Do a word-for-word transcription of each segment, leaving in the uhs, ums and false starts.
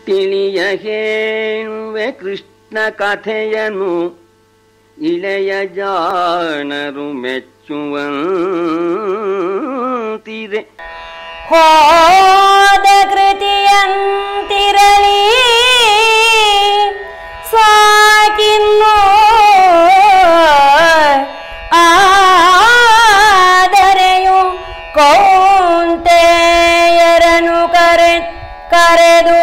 ತಿಳಿಯ ಹೇಳುವೆ ಕೃಷ್ಣ ಕಥೆಯನು ಇಳೆಯ ಜಾಣರು ಮೆಚ್ಚುವಂತಿರೆ. ಹೋದ ಕೃತಿಯಂತಿರಲಿ ಸಾಕಿನ್ನು ಆದರೆಯು ಕೌಂತೆಯರನು ಕರೆ ಕರೆದು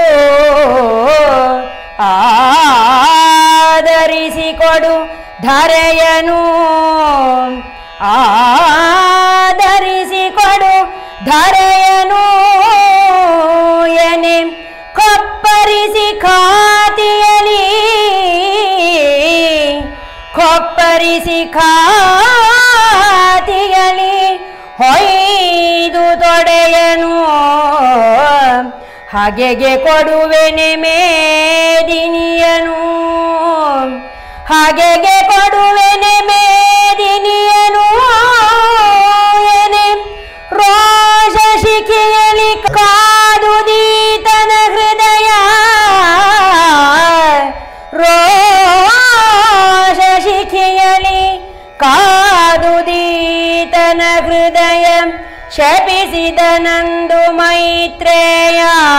ಆದರಿಸಿಕೊಡು ಧರೆಯನು ಆದರಿಸಿಕೊಡು ಧರೆಯನು ಎನೆ ಕೊಪ್ಪರಿಸಿ ಖಾತಿಯಲಿ ಕೊಪ್ಪರಿಸಿ ಖಾತಿಯಲಿ ಹೊಯ್ದು ತೊಡೆಯನು ಹಾಗೆಗೆ ಕೊಡುವೆನೆ ಮೇದಿನಿಯನು ಹಾಗೆಗೆ ಕೊಡುವೆನೆ ಮೇದಿನಿಯನು ಎನೆ ರೋಷ ಶಿಖೆಯಲಿ ಕಾದುದೀತನ ಹೃದಯ ರೋಷ ಶಿಖೆಯಲಿ ಕಾದುದೀತನ ಹೃದಯ ಶಪಿಸಿದನಂದು ಮೈತ್ರೇಯ.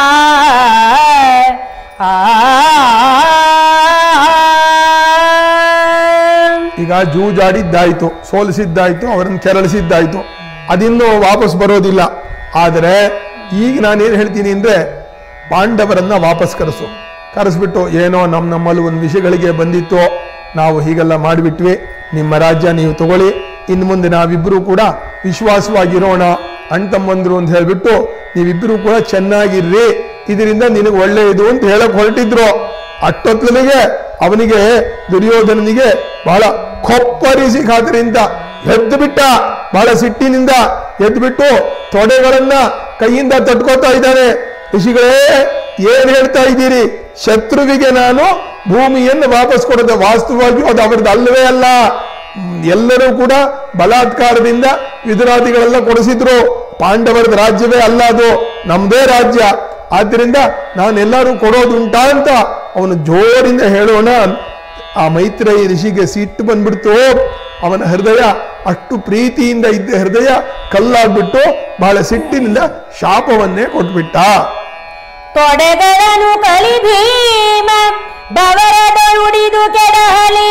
ಈಗ ಜೂಜಾಡಿದ್ದಾಯ್ತು, ಸೋಲಿಸಿದ್ದಾಯ್ತು, ಅವರನ್ನು ಕೆರಳಿಸಿದ್ದಾಯ್ತು, ಅದಿನ್ನೂ ವಾಪಸ್ ಬರೋದಿಲ್ಲ. ಆದರೆ ಈಗ ನಾನೇನು ಹೇಳ್ತೀನಿ ಅಂದರೆ, ಪಾಂಡವರನ್ನ ವಾಪಸ್ ಕರೆಸು. ಕರೆಸ್ಬಿಟ್ಟು ಏನೋ ನಮ್ಮ ನಮ್ಮಲ್ಲಿ ಒಂದು ವಿಷಯಗಳಿಗೆ ಬಂದಿತ್ತು, ನಾವು ಹೀಗೆಲ್ಲ ಮಾಡಿಬಿಟ್ವಿ, ನಿಮ್ಮ ರಾಜ್ಯ ನೀವು ತಗೊಳ್ಳಿ, ಇನ್ನು ಮುಂದೆ ನಾವಿಬ್ಬರೂ ಕೂಡ ವಿಶ್ವಾಸವಾಗಿರೋಣ ಅಣ್ತಮ್ಮಂದ್ರು ಅಂತ ಹೇಳ್ಬಿಟ್ಟು ನೀವಿಬ್ಬರೂ ಕೂಡ ಚೆನ್ನಾಗಿರ್ರಿ, ಇದರಿಂದ ನಿನಗೆ ಒಳ್ಳೆಯದು ಅಂತ ಹೇಳಕ್ ಹೊರಟಿದ್ರು. ಅಷ್ಟೊತ್ತಲಿಗೆ ಅವನಿಗೆ ದುರ್ಯೋಧನನಿಗೆ ಬಹಳ ಕೊಪ್ಪರಿಸಿ ಖಾತರಿಂದ ಎದ್ದು ಬಿಟ್ಟ, ಬಹಳ ಸಿಟ್ಟಿನಿಂದ ಎದ್ದು ಬಿಟ್ಟು ತೊಡೆಗಳನ್ನ ಕೈಯಿಂದ ತಟ್ಕೋತಾ ಇದ್ದಾನೆ. ಋಷಿಗಳೇ, ಏನ್ ಹೇಳ್ತಾ ಇದ್ದೀರಿ? ಶತ್ರುವಿಗೆ ನಾನು ಭೂಮಿಯನ್ನು ವಾಪಸ್ ಕೊಡದೆ, ವಾಸ್ತವವಾಗಿ ಅದು ಅವರದ್ದು ಅಲ್ಲವೇ ಅಲ್ಲ. ಎಲ್ಲರೂ ಕೂಡ ಬಲಾತ್ಕಾರದಿಂದ ವಿದುರಾದಿಗಳೆಲ್ಲ ಕೊಡಿಸಿದ್ರು. ಪಾಂಡವರದ ರಾಜ್ಯವೇ ಅಲ್ಲ, ಅದು ನಮ್ದೇ ರಾಜ್ಯ. ಆದ್ದರಿಂದ ನಾನೆಲ್ಲರೂ ಕೊಡೋದುಂಟಾ ಅಂತ ಅವನು ಜೋರಿಂದ ಹೇಳೋಣ. ಆ ಮೈತ್ರೇಯ ಋಷಿಗೆ ಸಿಟ್ಟು ಬಂದ್ಬಿಡ್ತು. ಅವನ ಹೃದಯ ಅಷ್ಟು ಪ್ರೀತಿಯಿಂದ ಇದ್ದ ಹೃದಯ ಕಲ್ಲಾಗ್ಬಿಟ್ಟು ಬಹಳ ಸಿಟ್ಟಿನಿಂದ ಶಾಪವನ್ನೇ ಕೊಟ್ಬಿಟ್ಟ. ತೊಡೆಗಳನ್ನು ಕಲಿ ಭೀಮ ಬವರದ ಉಡಿದು ಕೆಡಹಲಿ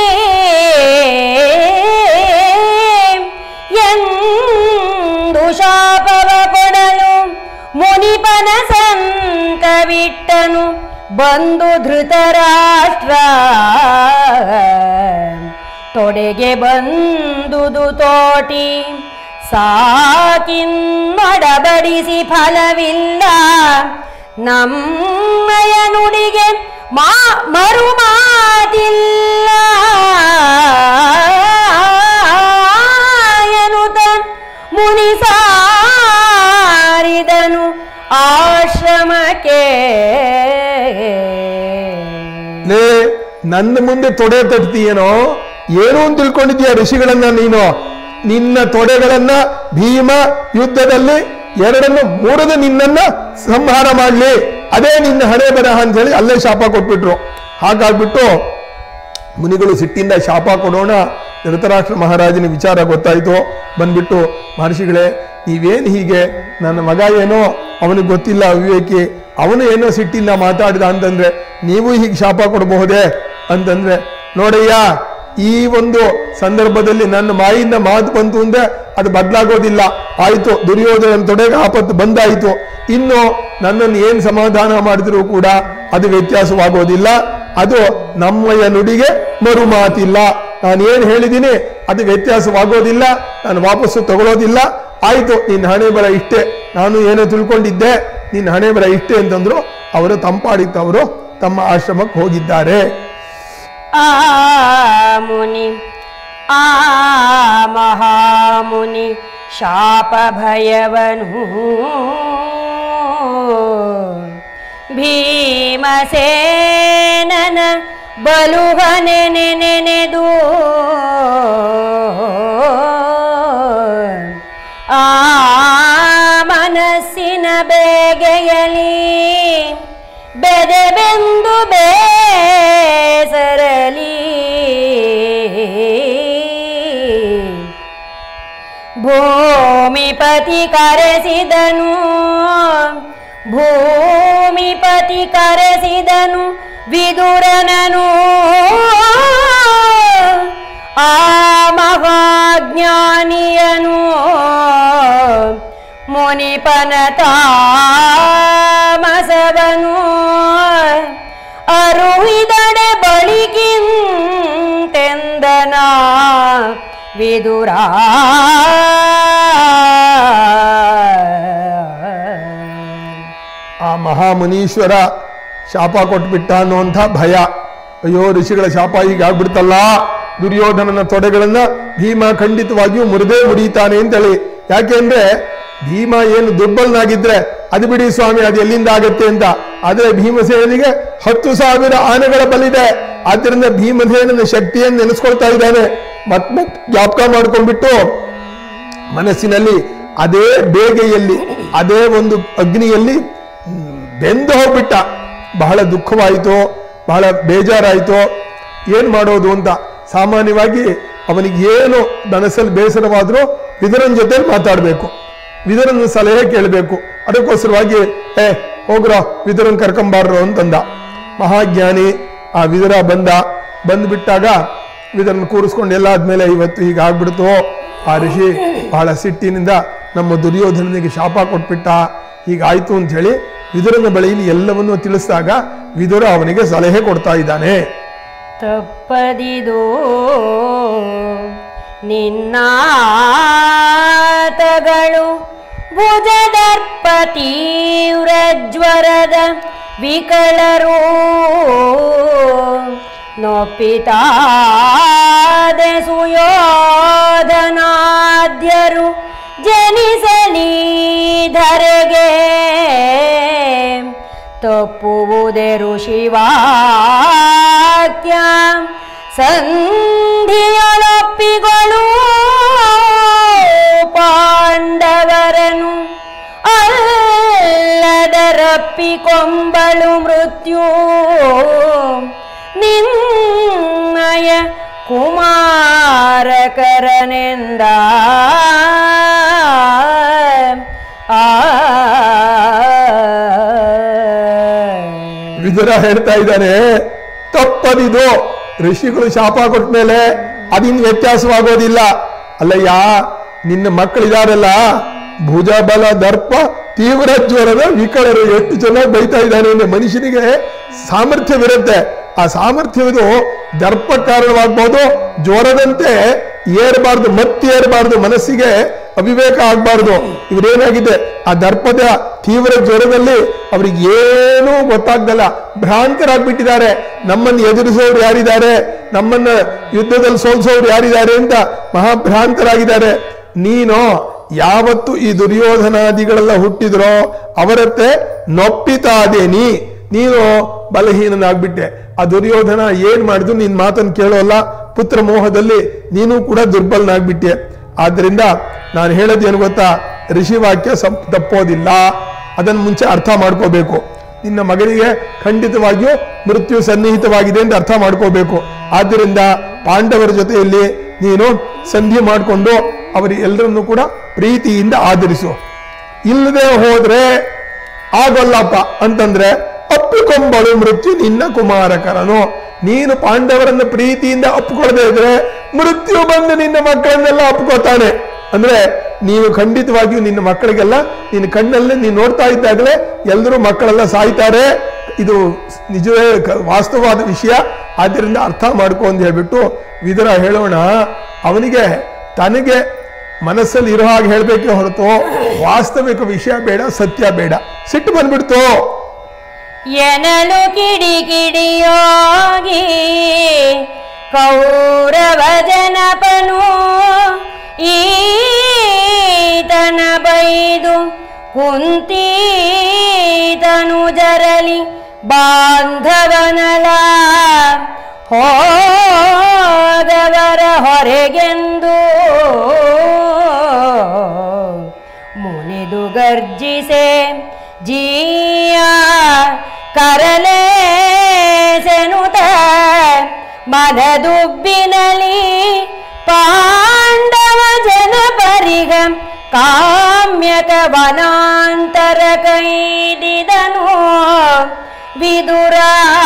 ಎಂದು ಶಾಪವ ಕೊಡಲು ಮುನಿಪನ ಸಂಕವಿಟ್ಟನು ಬಂದು ಧೃತರಾಷ್ಟ್ರ. ತೊಡೆಗೆ ಬಂದುದು ತೋಟಿ ಸಾಕಿನ್ನೊಡಬಡಿಸಿ ಫಲವಿಲ್ಲ, ನಮ್ಮಯ ನುಡಿಗೆ ಮಾ ಮರು ಮಾತಿಲ್ಲ ಎನ್ನುತ್ತ ಮುನಿ ಸಾರಿದನು ಆಶ್ರಮಕ್ಕೆ. ಲೇ, ನನ್ನ ಮುಂದೆ ತೊಡೆ ತಟ್ತೀಯೇನೋ, ಏನು ಅಂತ ತಿಳ್ಕೊಂಡಿದ್ದೀಯ ಋಷಿಗಳನ್ನ ನೀನು? ನಿನ್ನ ತೊಡೆಗಳನ್ನ ಭೀಮ ಯುದ್ಧದಲ್ಲಿ ಎರಡನ್ನು ಮೂರದು ನಿನ್ನನ್ನ ಸಂಹಾರ ಮಾಡ್ಲಿ, ಅದೇ ನಿನ್ನ ಹಣೆ ಬರಹ ಅಂತ ಹೇಳಿ ಅಲ್ಲೇ ಶಾಪ ಕೊಟ್ಬಿಟ್ರು. ಹಾಗಾಗ್ಬಿಟ್ಟು ಮುನಿಗಳು ಸಿಟ್ಟಿಂದ ಶಾಪ ಕೊಡೋಣ. ಧೃತರಾಷ್ಟ್ರ ಮಹಾರಾಜನ ವಿಚಾರ ಗೊತ್ತಾಯ್ತು. ಬಂದ್ಬಿಟ್ಟು, ಮಹರ್ಷಿಗಳೇ, ನೀವೇನು ಹೀಗೆ, ನನ್ನ ಮಗ ಏನೋ ಅವನಿಗೆ ಗೊತ್ತಿಲ್ಲ ಅವಿವೇಕಿ, ಅವನು ಏನೋ ಸಿಟ್ಟಿಂದ ಮಾತಾಡಿದ ಅಂತಂದ್ರೆ ನೀವು ಹೀಗೆ ಶಾಪ ಕೊಡಬಹುದೇ ಅಂತಂದ್ರೆ, ನೋಡಯ್ಯ, ಈ ಒಂದು ಸಂದರ್ಭದಲ್ಲಿ ನನ್ನ ಮಾಯಿಂದ ಮಾತು ಬಂತು ಅಂದ್ರೆ ಅದು ಬದಲಾಗೋದಿಲ್ಲ. ಆಯ್ತು, ದುರ್ಯೋಧನ ತೊಡೆಗೆ ಆಪತ್ತು ಬಂದಾಯಿತು, ಇನ್ನು ನನ್ನನ್ನು ಏನ್ ಸಮಾಧಾನ ಮಾಡಿದ್ರು ಕೂಡ ಅದು ವ್ಯತ್ಯಾಸವಾಗೋದಿಲ್ಲ. ಅದು ನಮ್ಮಯ ನುಡಿಗೆ ಮರು ಮಾತಿಲ್ಲ. ನಾನು ಏನ್ ಹೇಳಿದ್ದೀನಿ ಅದು ವ್ಯತ್ಯಾಸವಾಗೋದಿಲ್ಲ, ನಾನು ವಾಪಸ್ಸು ತಗೊಳ್ಳೋದಿಲ್ಲ. ಆಯ್ತು, ನಿನ್ನ ಹಣೆ ಬರ ಇಷ್ಟೇ, ನಾನು ಏನೋ ತಿಳ್ಕೊಂಡಿದ್ದೆ, ನಿನ್ನ ಹಣೆ ಬರ ಇಷ್ಟೇ ಅಂತಂದ್ರು. ಅವರು ತಂಪಾಡಿತ್ತು, ಅವರು ತಮ್ಮ ಆಶ್ರಮಕ್ಕೆ ಹೋಗಿದ್ದಾರೆ. ಆ ಮುನಿ ಆ ಮಹಾಮುನಿ ಶಾಪ ಭಯವನು ಭೀಮಸೇನನ ಬಲುಹನೆ ನೆನೆದು ಆ ಮನಸ್ಸಿನ ಬೇಗೆಯಲಿ ಬೆದೆ ಬೆಂದು ಬೇಸರಲಿ ಭೂಮಿಪತಿ ಕರೆಸಿದನು ಭೂಮಿಪತಿ ಕರೆಸಿದನು ವಿದುರನನು ಆ ಮಹಾಜ್ಞಾನಿಯನು ಮುನಿಪನ ತಾಮಸವನು ಅರುಹಿದಡೆ ಬಳಿಗಿಂತೆಂದನ ವಿದುರ ಆ ಮಹಾಮುನೀಶ್ವರ ಶಾಪ ಕೊಟ್ಬಿಟ್ಟ ಅನ್ನುವಂಥ ಭಯ. ಅಯ್ಯೋ ಋಷಿಗಳ ಶಾಪ ಈಗ ಆಗ್ಬಿಡ್ತಲ್ಲ, ದುರ್ಯೋಧನನ ತೊಡೆಗಳನ್ನ ಭೀಮ ಖಂಡಿತವಾಗಿಯೂ ಮುರಿದೇ ಮುರಿತಾನೆ ಅಂತೇಳಿ. ಯಾಕೆಂದ್ರೆ ಭೀಮ ಏನು ದುರ್ಬಲನಾಗಿದ್ರೆ ಅದು ಬಿಡಿ ಸ್ವಾಮಿ, ಅದು ಎಲ್ಲಿಂದ ಆಗತ್ತೆ ಅಂತ. ಆದ್ರೆ ಭೀಮಸೇನಿಗೆ ಹತ್ತು ಸಾವಿರ ಆನೆಗಳ ಬಲಿದೆ. ಆದ್ರಿಂದ ಭೀಮಸೇನನ ಶಕ್ತಿಯನ್ನು ನೆನೆಸ್ಕೊಳ್ತಾ ಇದ್ದಾನೆ. ಮತ್ ಮತ್ ಜ್ಞಾಪಕ ಮಾಡ್ಕೊಂಡ್ಬಿಟ್ಟು ಮನಸ್ಸಿನಲ್ಲಿ ಅದೇ ಬೇಗೆಯಲ್ಲಿ ಅದೇ ಒಂದು ಅಗ್ನಿಯಲ್ಲಿ ಬೆಂದು ಹೋಗ್ಬಿಟ್ಟ. ಬಹಳ ದುಃಖವಾಯಿತು, ಬಹಳ ಬೇಜಾರಾಯಿತು. ಏನ್ ಮಾಡೋದು ಅಂತ ಸಾಮಾನ್ಯವಾಗಿ ಅವನಿಗೆ ಏನು ಮನಸ್ಸಲ್ಲಿ ಬೇಸರವಾದ್ರೂ ವಿದುರನ್ ಜೊತೆ ಮಾತಾಡ್ಬೇಕು, ವಿದುರನ್ ಸಲಹೆ ಕೇಳಬೇಕು. ಅದಕ್ಕೋಸ್ಕರವಾಗಿ ಏ ಹೋಗ್ರೋ ವಿದುರನ್ ಕರ್ಕೊಂಬಾರ್ರು ಅಂತಂದ. ಮಹಾಜ್ಞಾನಿ ಆ ವಿದುರ ಬಂದ. ಬಂದ್ಬಿಟ್ಟಾಗ ವಿದುರನ್ ಕೂರಿಸ್ಕೊಂಡು ಎಲ್ಲ ಆದ್ಮೇಲೆ ಇವತ್ತು ಈಗ ಆಗ್ಬಿಡ್ತು, ಆ ಋಷಿ ಬಹಳ ಸಿಟ್ಟಿನಿಂದ ನಮ್ಮ ದುರ್ಯೋಧನನಿಗೆ ಶಾಪ ಕೊಟ್ಬಿಟ್ಟ, ಹೀಗಾಯ್ತು ಅಂತ ಹೇಳಿ ವಿದುರನ ಬಳಿಯಲ್ಲಿ ಎಲ್ಲವನ್ನೂ ತಿಳಿಸಿದಾಗ ವಿದುರ ಅವನಿಗೆ ಸಲಹೆ ಕೊಡ್ತಾ ಇದ್ದಾನೆ. ತಪ್ಪದಿದು ನಿನ್ನಾತಗಳು ಭುಜದರ್ಪ ತೀವ್ರ ಜ್ವರದ ವಿಕಳರು ನೊಪ್ಪಿತಾದೆ ಸುಯೋಧನಾದ್ಯರು ಜನಿಸಲಿ ಧರೆಗೆ ತಪ್ಪುವುದೇ ಋಷಿವಾಕ್ಯ ಸಂಧಿಯೊಳಪ್ಪಿಗಳು ಪಾಂಡವರನು ಅಲ್ಲದರಪ್ಪಿಕೊಂಬಳು ಮೃತ್ಯು ನಿನ್ನಯ ಕುಮಾರಕರನೆಂದ ವಿದುರ ಹೇಳ್ತಾ ಇದ್ದಾನೆ, ತಪ್ಪದಿದು. ಋಷಿಗಳು ಶಾಪ ಕೊಟ್ಟ ಮೇಲೆ ಅದಿನ್ ವ್ಯತ್ಯಾಸವಾಗೋದಿಲ್ಲ. ಅಲ್ಲಯ್ಯ, ನಿನ್ನ ಮಕ್ಕಳಿದಾರಲ್ಲ, ಭುಜಬಲ ದರ್ಪ ತೀವ್ರ ಜ್ವರದ ವಿಕಳರು. ಎಷ್ಟು ಚೆನ್ನಾಗಿ ಬೈತಾ ಇದ್ದಾನೆ. ಮನುಷ್ಯನಿಗೆ ಸಾಮರ್ಥ್ಯವಿರುತ್ತೆ, ಆ ಸಾಮರ್ಥ್ಯವಿದು ದರ್ಪ ಕಾರಣವಾಗ್ಬೋದು, ಜ್ವರದಂತೆ ಏರಬಾರ್ದು, ಮತ್ತೆ ಏರಬಾರ್ದು, ಮನಸ್ಸಿಗೆ ಅವಿವೇಕ ಆಗ್ಬಾರ್ದು. ಇವರೇನಾಗಿದೆ, ಆ ದರ್ಪದ ತೀವ್ರ ಜ್ವರದಲ್ಲಿ ಅವ್ರಿಗೆ ಏನೂ ಗೊತ್ತಾಗ್ದಲ್ಲ, ಭ್ರಾಂತರಾಗ್ಬಿಟ್ಟಿದ್ದಾರೆ. ನಮ್ಮನ್ನು ಎದುರಿಸೋರು ಯಾರಿದ್ದಾರೆ, ನಮ್ಮನ್ನ ಯುದ್ಧದಲ್ಲಿ ಸೋಲ್ಸೋರು ಯಾರಿದ್ದಾರೆ ಅಂತ ಮಹಾಭ್ರಾಂತರಾಗಿದ್ದಾರೆ. ನೀನು ಯಾವತ್ತು ಈ ದುರ್ಯೋಧನಾದಿಗಳೆಲ್ಲ ಹುಟ್ಟಿದ್ರೋ ಅವರತ್ತೆ ನೊಪ್ಪಿತಾದೇನಿ, ನೀನು ಬಲಹೀನನಾಗ್ಬಿಟ್ಟೆ. ಆ ದುರ್ಯೋಧನ ಏನ್ ಮಾಡಿದ್ರು ನಿನ್ ಮಾತನ್ನು ಕೇಳೋಲ್ಲ, ಪುತ್ರ ಮೋಹದಲ್ಲಿ ನೀನು ಕೂಡ ದುರ್ಬಲನಾಗ್ಬಿಟ್ಟೆ. ಆದ್ರಿಂದ ನಾನು ಹೇಳೋದೇನು ಗೊತ್ತಾ, ಋಷಿವಾಕ್ಯ ತಪ್ಪೋದಿಲ್ಲ, ಅದನ್ನು ಮುಂಚೆ ಅರ್ಥ ಮಾಡ್ಕೋಬೇಕು. ನಿನ್ನ ಮಗನಿಗೆ ಖಂಡಿತವಾಗಿಯೂ ಮೃತ್ಯು ಸನ್ನಿಹಿತವಾಗಿದೆ ಅಂತ ಅರ್ಥ ಮಾಡ್ಕೋಬೇಕು. ಆದ್ದರಿಂದ ಪಾಂಡವರ ಜೊತೆಯಲ್ಲಿ ನೀನು ಸಂಧಿ ಮಾಡಿಕೊಂಡು ಅವರೆಲ್ಲರನ್ನು ಕೂಡ ಪ್ರೀತಿಯಿಂದ ಆಧರಿಸು. ಇಲ್ಲದೆ ಹೋದ್ರೆ ಆಗೋಲ್ಲಪ್ಪ ಅಂತಂದ್ರೆ ಅಪ್ಪಿಕೊಂಬಳು ಮೃತ್ಯು ನಿನ್ನ ಕುಮಾರಕರನು. ನೀನು ಪಾಂಡವರನ್ನ ಪ್ರೀತಿಯಿಂದ ಅಪ್ಪಿಕೊಳ್ಳದೆ ಇದ್ರೆ ಮೃತ್ಯು ಬಂದು ನಿನ್ನ ಮಕ್ಕಳನ್ನೆಲ್ಲ ಅಪ್ಕೋತಾನೆ. ಅಂದ್ರೆ ನೀನು ಖಂಡಿತವಾಗಿಯೂ ನಿನ್ನ ಮಕ್ಕಳಿಗೆಲ್ಲ ನಿನ್ನ ಕಣ್ಣಲ್ಲೇ ನೀನು ನೋಡ್ತಾ ಇದ್ದಾಗಲೇ ಎಲ್ಲರೂ ಮಕ್ಕಳೆಲ್ಲ ಸಾಯ್ತಾರೆ. ಇದು ನಿಜವೇ ವಾಸ್ತವವಾದ ವಿಷಯ. ಆದ್ದರಿಂದ ಅರ್ಥ ಮಾಡ್ಕೊ ಅಂತ ಹೇಳ್ಬಿಟ್ಟು ವಿದುರ ಹೇಳೋಣ. ಅವನಿಗೆ ತನಗೆ ಮನಸ್ಸಲ್ಲಿ ಇರೋ ಹಾಗೆ ಹೇಳ್ಬೇಕೆ ಹೊರತು ವಾಸ್ತವಿಕ ವಿಷಯ ಬೇಡ, ಸತ್ಯ ಬೇಡ. ಸಿಟ್ಟು ಬಂದ್ಬಿಡ್ತು. ಎನಲು ಕಿಡಿ ಕಿಡಿಯೋಗಿ ಕೌರವ ಜನಪನು ಈತನ ಬೈದು ಕುಂತೀತನು ಜರಲಿ ಬಾಂಧವನಲ ಹೋದವರ ಹೊರೆಗೆಂದು ಮುನಿದು ಗರ್ಜಿಸೆ ಜೀಯ ಕರಲೇಸೆನುತ ಮನದುಬ್ಬಿನಲಿ ಪಾಂಡವ ಜನ ಪರಿಗ ಕಾಮ್ಯಕ ವನಾಂತರ ಕೈದಿದನು ವಿದುರ.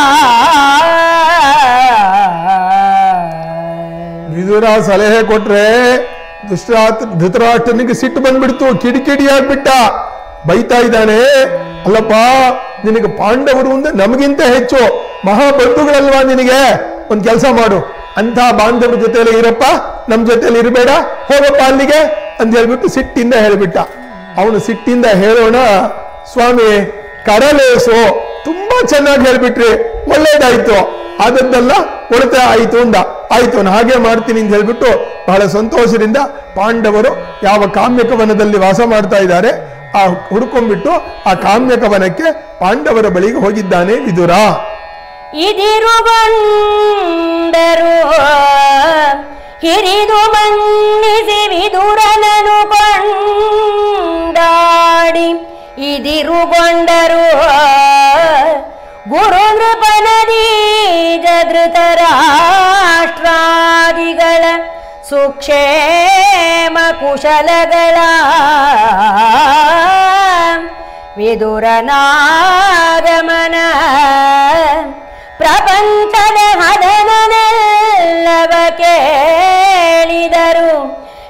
ವಿದುರ ಸಲಹೆ ಕೊಟ್ರೆ ದುಷ್ಟಾತ್ ಧೃತರಾಷ್ಟ್ರನಿಗೆ ಸಿಟ್ಟು ಬಂದ್ಬಿಡ್ತು, ಕಿಡಿಕಿಡಿ ಆಗ್ಬಿಟ್ಟ, ಬೈತಾ ಇದ್ದಾನೆ. ಅಲ್ಲಪ್ಪ, ನಿನಗೆ ಪಾಂಡವರು ಅಂದ್ರೆ ನಮಗಿಂತ ಹೆಚ್ಚು ಮಹಾಬಂಧುಗಳಲ್ವಾ, ನಿನಗೆ ಒಂದ್ ಕೆಲಸ ಮಾಡು, ಅಂತ ಬಾಂಧವ್ರ ಜೊತೆಯಲ್ಲಿ ಇರಪ್ಪ, ನಮ್ ಜೊತೆಯಲ್ಲಿ ಇರಬೇಡ, ಹೋಗಪ್ಪ ಅಲ್ಲಿಗೆ ಅಂತ ಹೇಳ್ಬಿಟ್ಟು ಸಿಟ್ಟಿಂದ ಹೇಳ್ಬಿಟ್ಟ. ಅವನು ಸಿಟ್ಟಿಂದ ಹೇಳೋಣ, ಸ್ವಾಮಿ ಕರಲೇಸು, ತುಂಬಾ ಚೆನ್ನಾಗಿ ಹೇಳ್ಬಿಟ್ರಿ, ಒಳ್ಳೇದಾಯ್ತು, ಆದದ್ದೆಲ್ಲ ಒಳತ ಆಯ್ತು ಅಂದ. ಆಯ್ತು ನಾನು ಹಾಗೆ ಮಾಡ್ತೀನಿ ಅಂತ ಹೇಳ್ಬಿಟ್ಟು ಬಹಳ ಸಂತೋಷದಿಂದ ಪಾಂಡವರು ಯಾವ ಕಾಮ್ಯಕ ವನದಲ್ಲಿ ವಾಸ ಮಾಡ್ತಾ ಇದ್ದಾರೆ ಆ ಹುಡ್ಕೊಂಡ್ಬಿಟ್ಟು ಆ ಕಾಮ್ಯಕ ವನಕ್ಕೆ ಪಾಂಡವರ ಬಳಿಗೆ ಹೋಗಿದ್ದಾನೆ ವಿದುರ. ಇದಿರುಗೊಂಡರು ಹಿರಿದು ಮನ್ನಿಸಿ ವಿದುರನನು ಕೊಂಡಾಡಿ, ಇದಿರುಗೊಂಡರು ಗುರು ನೃಪನದೀಜ ಧೃತರಾಷ್ಟ್ರಾದಿಗಳ ಸುಕ್ಷೇಮ ಕುಶಲಗಳ ವಿದುರನಾಗಮನ ಪ್ರಪಂಚದ ಹದನನೆಲ್ಲವ ಕೇಳಿದರು,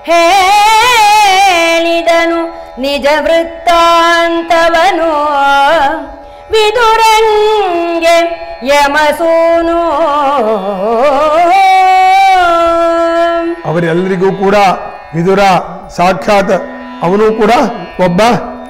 ಹೇಳಿದನು ನಿಜ ವೃತ್ತಾಂತವನು ವಿದುರಂಗೆ ಯಮಸೂನು. ಅವರೆಲ್ಲರಿಗೂ ಕೂಡ ವಿದುರ ಸಾಕ್ಷಾತ್ ಅವನು ಕೂಡ ಒಬ್ಬ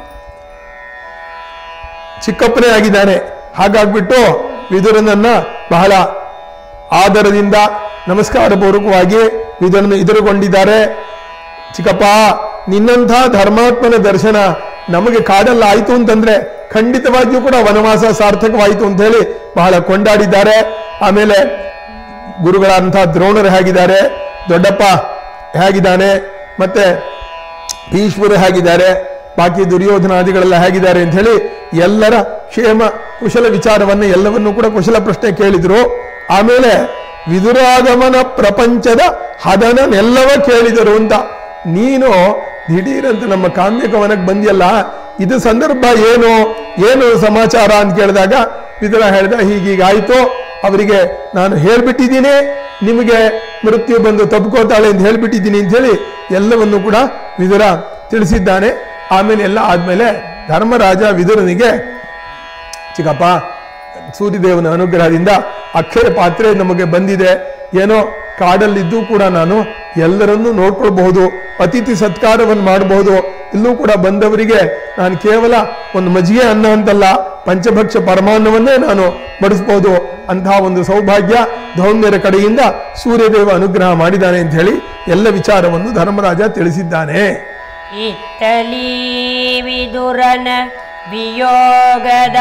ಚಿಕ್ಕಪ್ಪನೇ ಆಗಿದ್ದಾನೆ. ಹಾಗಾಗ್ಬಿಟ್ಟು ವಿದುರನನ್ನ ಬಹಳ ಆದರದಿಂದ ನಮಸ್ಕಾರ ಪೂರ್ವಕವಾಗಿ ವಿದುರನ ಎದುರುಗೊಂಡಿದ್ದಾರೆ. ಚಿಕ್ಕಪ್ಪ, ನಿನ್ನಂಥ ಧರ್ಮಾತ್ಮನ ದರ್ಶನ ನಮಗೆ ಕಾಡಲ್ಲ ಆಯ್ತು ಅಂತಂದ್ರೆ ಖಂಡಿತವಾಗಿಯೂ ಕೂಡ ವನವಾಸ ಸಾರ್ಥಕವಾಯಿತು ಅಂತ ಹೇಳಿ ಬಹಳ ಕೊಂಡಾಡಿದ್ದಾರೆ. ಆಮೇಲೆ ಗುರುಗಳಂತಹ ದ್ರೋಣರು ಹೇಗಿದ್ದಾರೆ, ದೊಡ್ಡಪ್ಪ ಹೇಗಿದ್ದಾನೆ, ಮತ್ತೆ ಭೀಷ್ಮರು ಹೇಗಿದ್ದಾರೆ, ಬಾಕಿ ದುರ್ಯೋಧನಾದಿಗಳೆಲ್ಲ ಹೇಗಿದ್ದಾರೆ ಅಂತ ಹೇಳಿ ಎಲ್ಲರ ಕ್ಷೇಮ ಕುಶಲ ವಿಚಾರವನ್ನು ಎಲ್ಲವನ್ನೂ ಕೂಡ ಕುಶಲ ಪ್ರಶ್ನೆ ಕೇಳಿದ್ರು. ಆಮೇಲೆ ವಿದುರಾಗಮನ ಪ್ರಪಂಚದ ಹದನನೆಲ್ಲವ ಕೇಳಿದರು ಅಂತ. ನೀನು ದಿಢೀರಂತ ನಮ್ಮ ಕಾಮ್ಯಕ ವನಕ್ಕೆ ಬಂದಿಯಲ್ಲ, ಇದು ಸಂದರ್ಭ ಏನು ಏನು ಸಮಾಚಾರ ಅಂತ ಕೇಳಿದಾಗ ವಿದುರ ಹೇಳಿದ, ಹೀಗೀಗಾಯ್ತು, ಅವರಿಗೆ ನಾನು ಹೇಳ್ಬಿಟ್ಟಿದ್ದೀನಿ, ನಿಮಗೆ ಮೃತ್ಯು ಬಂದು ತಬ್ಕೋತಾಳೆ ಅಂತ ಹೇಳ್ಬಿಟ್ಟಿದ್ದೀನಿ ಅಂತ ಹೇಳಿ ಎಲ್ಲವನ್ನು ಕೂಡ ವಿದುರ ತಿಳಿಸಿದ್ದಾನೆ. ಆಮೇಲೆ ಎಲ್ಲ ಆದ್ಮೇಲೆ ಧರ್ಮರಾಜ ವಿದುರನಿಗೆ, ಚಿಕ್ಕಪ್ಪ, ಸೂರ್ಯದೇವನ ಅನುಗ್ರಹದಿಂದ ಅಕ್ಷಯ ಪಾತ್ರೆ ನಮಗೆ ಬಂದಿದೆ, ಏನೋ ಕಾಡಲ್ಲಿದ್ದು ಕೂಡ ನಾನು ಎಲ್ಲರನ್ನೂ ನೋಡ್ಕೊಳ್ಬಹುದು, ಅತಿಥಿ ಸತ್ಕಾರವನ್ನು ಮಾಡಬಹುದು, ಇಲ್ಲೂ ಕೂಡ ಬಂದವರಿಗೆ ನಾನು ಕೇವಲ ಒಂದು ಮಜ್ಜಿಗೆ ಅನ್ನ ಅಂತಲ್ಲ ಪಂಚಭಕ್ಷ ಪರಮಾನ್ನವನ್ನೇ ನಾನು ಬಡಿಸ್ಬೋದು, ಅಂತಹ ಒಂದು ಸೌಭಾಗ್ಯ ಧೌಮ್ಯರ ಕಡೆಯಿಂದ ಸೂರ್ಯದೇವ ಅನುಗ್ರಹ ಮಾಡಿದ್ದಾನೆ ಅಂತ ಹೇಳಿ ಎಲ್ಲ ವಿಚಾರವನ್ನು ಧರ್ಮರಾಜ ತಿಳಿಸಿದ್ದಾನೆ. ಇತ್ತಲಿ ವಿದುರನ ವಿಯೋಗದ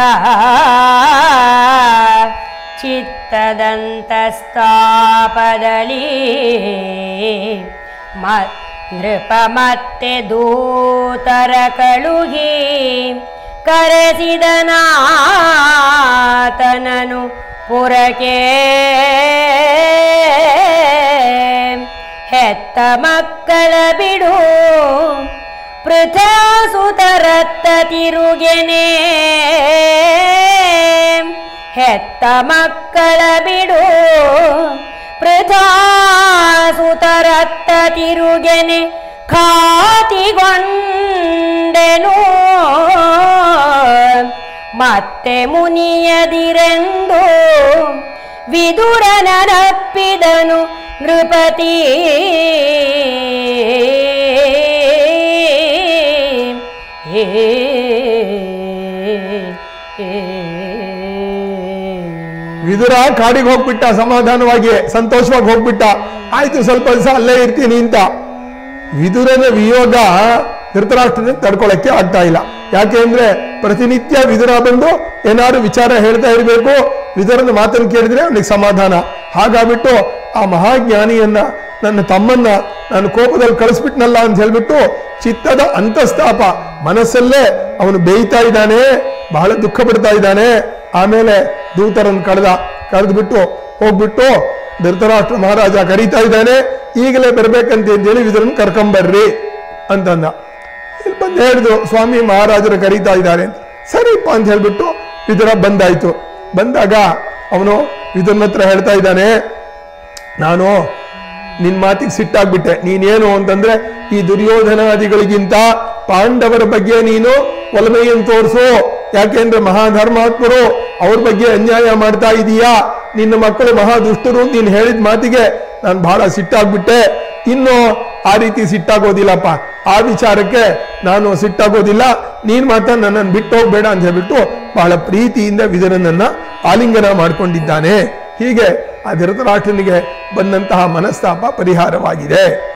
ಚಿತ್ತದಂತಸ್ತಾಪದಲ್ಲಿ ನೃಪ ಮತ್ತೆ ದೂತರ ಕಳುಹಿ ಕರೆಸಿದನಾತನನು ಪುರಕ್ಕೆ. ಹೆತ್ತ ಮಕ್ಕಳ ಬಿಡು ಪೃಥಾಸುತರತ್ತ ತಿರುಗೆನೆ, ಹೆತ್ತ ಮಕ್ಕಳ ಬಿಡು ಪೃಥಾಸುತರತ್ತ ತಿರುಗೆನೆ, ಖಾತಿಗೊಂಡೆನು ಮತ್ತೆ ಮುನಿಯದಿರೆಂದು ವಿದುರನಪ್ಪಿದನು ನೃಪತಿ. ವಿದುರ ಕಾಡಿಗೆ ಹೋಗ್ಬಿಟ್ಟ, ಸಮಾಧಾನವಾಗಿ ಸಂತೋಷವಾಗಿ ಹೋಗ್ಬಿಟ್ಟ. ಆಯ್ತು, ಸ್ವಲ್ಪ ದಿವಸ ಅಲ್ಲೇ ಇರ್ತೀನಿ ಅಂತ. ವಿದುರನ ವಿಯೋಗ ಧೃತರಾಷ್ಟ್ರನ ತಡ್ಕೊಳಕ್ಕೆ ಆಗ್ತಾ ಇಲ್ಲ. ಯಾಕೆ ಅಂದ್ರೆ ಪ್ರತಿನಿತ್ಯ ವಿದುರ ಬಂದು ಏನಾದ್ರು ವಿಚಾರ ಹೇಳ್ತಾ ಇರಬೇಕು, ವಿದುರನ ಮಾತನ್ನು ಕೇಳಿದ್ರೆ ಅವನಿಗೆ ಸಮಾಧಾನ. ಹಾಗಾಗ್ಬಿಟ್ಟು ಆ ಮಹಾಜ್ಞಾನಿಯನ್ನ ನನ್ನ ತಮ್ಮನ್ನ ನಾನು ಕೋಪದಲ್ಲಿ ಕಳಿಸ್ಬಿಟ್ನಲ್ಲ ಅಂತ ಹೇಳ್ಬಿಟ್ಟು ಚಿತ್ತದ ಅಂತಸ್ತಾಪ, ಮನಸ್ಸಲ್ಲೇ ಅವನು ಬೇಯ್ತಾ ಇದ್ದಾನೆ, ಬಹಳ ದುಃಖ ಪಡ್ತಾ ಇದ್ದಾನೆ. ಆಮೇಲೆ ದೂತರನ್ನು ಕಳೆದ, ಕರೆದ್ಬಿಟ್ಟು ಹೋಗ್ಬಿಟ್ಟು ಧೃತರಾಷ್ಟ್ರ ಮಹಾರಾಜ ಕರೀತಾ ಇದ್ದಾನೆ, ಈಗಲೇ ಬರ್ಬೇಕಂತ ಹೇಳಿ ವಿದುರನ್ ಕರ್ಕೊಂಬರ್ರಿ ಅಂತಂದ. ಇಲ್ಲಿ ಬಂದು ಹೇಳಿದ್ರು, ಸ್ವಾಮಿ ಮಹಾರಾಜರು ಕರೀತಾ ಇದ್ದಾರೆ ಅಂತ. ಸರಿಪ್ಪ ಅಂತ ಹೇಳ್ಬಿಟ್ಟು ವಿದುರ ಬಂದಾಯ್ತು. ಬಂದಾಗ ಅವನು ವಿದುರನ ಹತ್ರ ಹೇಳ್ತಾ ಇದ್ದಾನೆ, ನಾನು ನಿನ್ ಮಾತಿಗೆ ಸಿಟ್ಟಾಗ್ಬಿಟ್ಟೆ. ನೀನೇನು ಅಂತಂದ್ರೆ ಈ ದುರ್ಯೋಧನಾದಿಗಳಿಗಿಂತ ಪಾಂಡವರ ಬಗ್ಗೆ ನೀನು ಒಲಮೆಯನ್ನು ತೋರಿಸು, ಯಾಕೆಂದ್ರೆ ಮಹಾಧರ್ಮಾತ್ಮರು ಅವ್ರ ಬಗ್ಗೆ ಅನ್ಯಾಯ ಮಾಡ್ತಾ ಇದೀಯಾ, ನಿನ್ನ ಮಕ್ಕಳು ಮಹಾದುಷ್ಟರು ನೀನು ಹೇಳಿದ ಮಾತಿಗೆ ನಾನು ಬಹಳ ಸಿಟ್ಟಾಗ್ಬಿಟ್ಟೆ. ಇನ್ನು ಆ ರೀತಿ ಸಿಟ್ಟಾಗೋದಿಲ್ಲಪ್ಪ, ಆ ವಿಚಾರಕ್ಕೆ ನಾನು ಸಿಟ್ಟಾಗೋದಿಲ್ಲ, ನೀನ್ ಮಾತ್ರ ನನ್ನನ್ನು ಬಿಟ್ಟು ಹೋಗ್ಬೇಡ ಅಂತ ಹೇಳ್ಬಿಟ್ಟು ಬಹಳ ಪ್ರೀತಿಯಿಂದ ವಿದುರನನ್ನ ಆಲಿಂಗನ ಮಾಡ್ಕೊಂಡಿದ್ದಾನೆ. ಹೀಗೆ ಆ ಧೃತರಾಷ್ಟ್ರನಿಗೆ ಬಂದಂತಹ ಮನಸ್ತಾಪ ಪರಿಹಾರವಾಗಿದೆ.